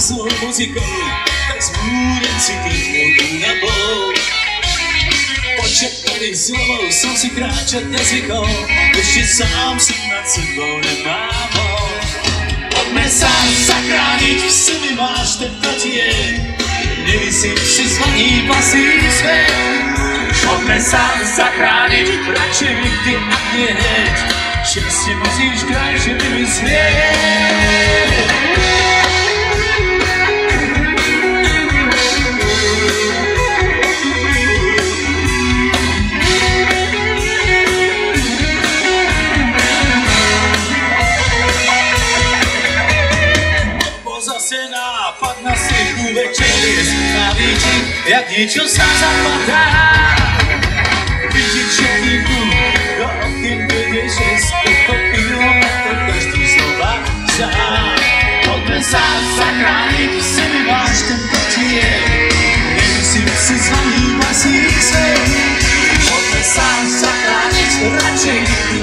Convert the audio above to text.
krásnou muzikou, tak zbúrim si týdňou na bol. Počekali zlovou som si kráčať nezvykol, ešte sám som nad sebou nemám hol. Poďme sa zachrániť, v sebe máš ten protiek, nevisím si zvoní pasí svet. Poďme sa zachrániť, radšej nikdy a nie hneď, šťastie musíš krajšie vymyslieť. Nápad na slichu večer liest a vidím, jak niečo sa zapadá. Vidím všetkýku, do okien vedie, že spokopil na to každý slova sám. Poďme sa zachrániť, v sebe máš ten protiek, nemusím si zvoní vlastný svet. Poďme sa zachrániť, radšej